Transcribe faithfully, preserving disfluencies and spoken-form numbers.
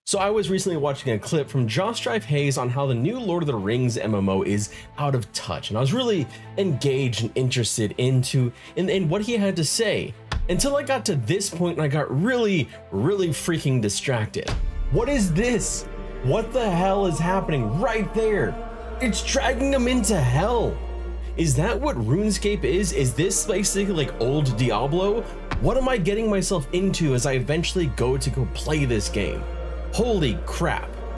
So I was recently watching a clip from Josh Drive Hayes on how the new Lord of the Rings M M O is out of touch, and I was really engaged and interested into in, in what he had to say until I got to this point and I got really, really freaking distracted. What is this? What the hell is happening right there? It's dragging them into hell. Is that what RuneScape is? Is this basically like old Diablo? What am I getting myself into as I eventually go to go play this game? Holy crap.